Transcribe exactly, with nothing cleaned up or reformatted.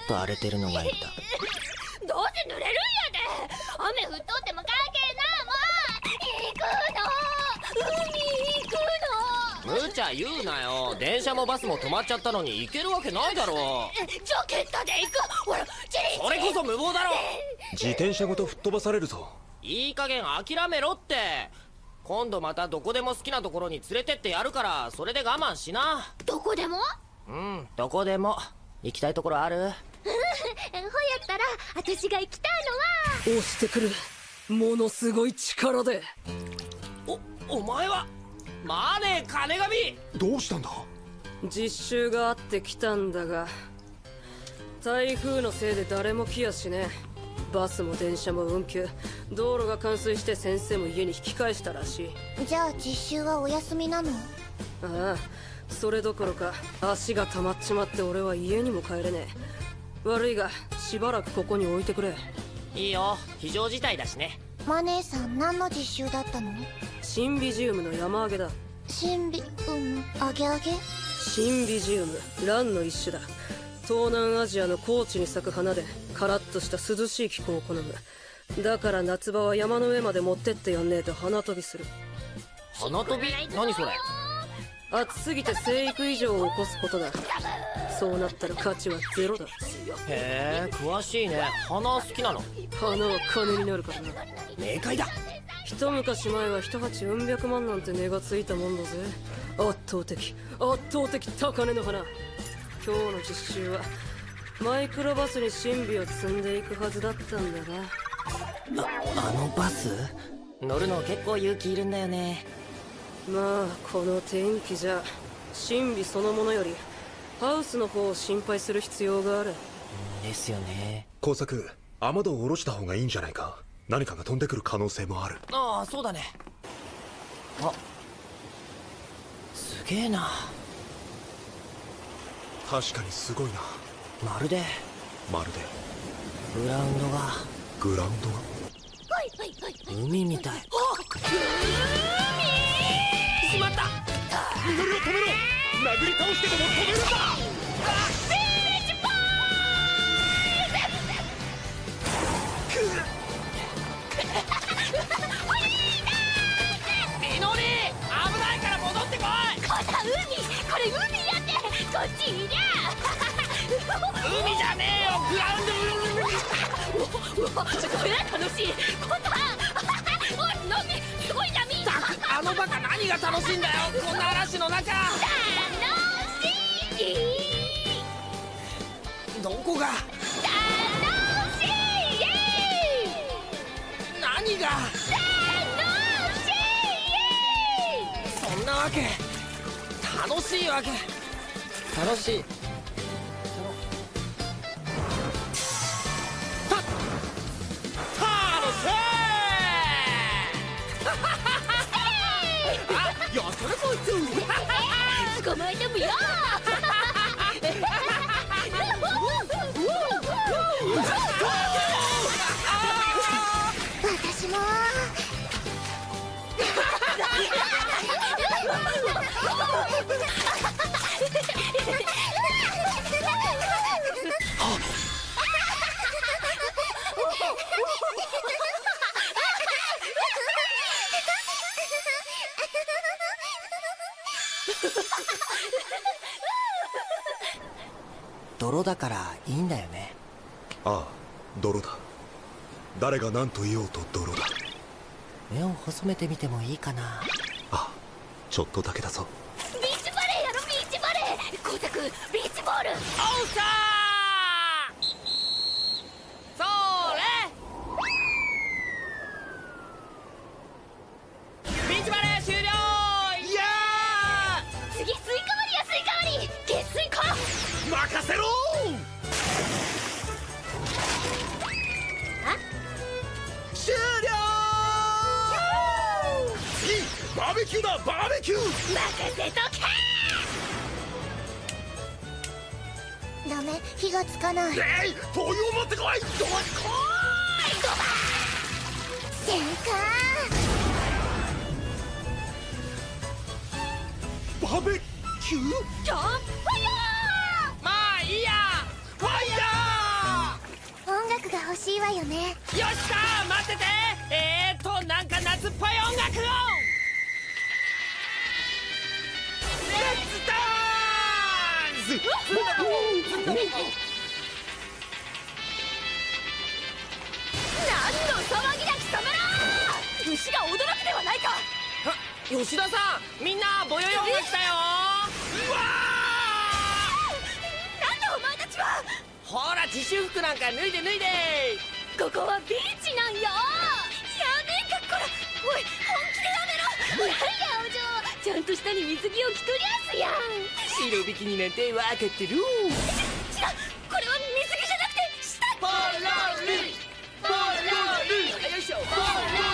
と荒れてるのがいた。 どうせ濡れるんやで。雨降っとっても関係ないもん。行くの、海行くの。 無茶言うなよ。電車もバスも止まっちゃったのに行けるわけないだろ。 ジャケットで行く。ほら、チリそれこそ無謀だろ。 自転車ごと吹っ飛ばされるぞ。 いい加減諦めろって。今度またどこでも好きなところに連れてってやるから、それで我慢しな。 どこでも？ うん、どこでも。行きたいところある？ ほやったら私が行きたいのは押してくる。ものすごい力で。 お、お前はまあねえ金神。 どうしたんだ？ 実習があって来たんだが、台風のせいで誰も来やしね。バスも電車も運休、道路が冠水して先生も家に引き返したらしい。 じゃあ実習はお休みなの？ ああ、それどころか足が溜まっちまって俺は家にも帰れねえ。悪いがしばらくここに置いてくれ。 いいよ、非常事態だしね。 マネーさん何の実習だったの？ シンビジウムの山あげだ。 シンビウムあげあげ？ シンビジウム、ランの一種だ。東南アジアの高地に咲く花でカラッとした涼しい気候を好む。だから夏場は山の上まで持ってってやんねえと花飛びする。 花飛び？何それ？ 暑すぎて生育異常を起こすことだ。そうなったら価値はゼロだ。 へえ、詳しいね。花好きなの？ 花は金になるからな。 明快だ。 一昔前は一鉢うん百万なんて値がついたもんだぜ。圧倒的圧倒的高値の花。今日の実習はマイクロバスに神秘を積んでいくはずだったんだが。 あ、あのバス？乗るの結構勇気いるんだよね。 まあこの天気じゃ神秘そのものよりハウスの方を心配する必要がある。 ですよね。 工作、雨戸を下ろした方がいいんじゃないか。何かが飛んでくる可能性もある。 ああ、そうだね。あ、すげえな。 確かにすごいな。 まるでまるでグラウンドがグラウンドがはいはいはいはい。 海みたい。あっ、 海！ しまった。 祈りを止めろ。殴り倒してでも止めるんだ。 ビーチボみのり、危ないから戻ってこい。 ーイ！こんな海、これ海やって。こっちいりゃ。 海じゃねえよ、グラウンド。 うわ、これは楽しい。こんな。おい、波、すごい波。 あのバカ何が楽しいんだよ、こんな嵐の中。 楽しい。 どこが？ 楽しい。 何が？ 楽しい。 そんなわけ。楽しいわけ。楽しい。た楽しい。あ、よそれこいつ。 捕まえてもよ。私も。 泥だからいいんだよね。 ああ、泥だ。誰が何と言おうと泥だ。 目を細めてみてもいいかな。 ああ、ちょっとだけだぞ。 ビーチバレーやろ、ビーチバレー。工作、ビーチボール。 おうさー。それ。ビーチバレー終了。いや次、スイカ割りや、スイカ割り。月水か。 任せろ。終了。次、バーベキューだ、バーベキュー。 任せとけ。ダメ、火がつかない。 えい、灯油を持ってこい。どうしこい。 ドバー。戦艦。 バーベキュー。 キャンプファイヤー。 まあいいや。ファイヤー。 欲しいわよね。 よっしゃー、待ってて。えーっとなんか夏っぽい音楽を。レッツダンス。 何の騒ぎだ貴様ら。牛が驚くではないか。 吉田さん、みんなボヨヨンが来たよ。うわー、なんだお前たちは。 ほら自習服なんか脱いで脱いで。 ここはビーチなんよ。やめんかこら。おい本気でやめろ。なんやお嬢、ちゃんと下に水着を着とりゃすやん。 白ビキニなんて分かってる。 違う、これは水着じゃなくて下。 ポロリポロリよいしょ。ポロリ